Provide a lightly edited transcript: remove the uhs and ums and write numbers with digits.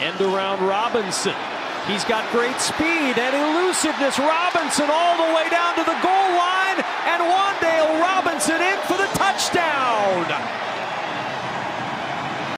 End around Robinson. He's got great speed and elusiveness. Robinson all the way down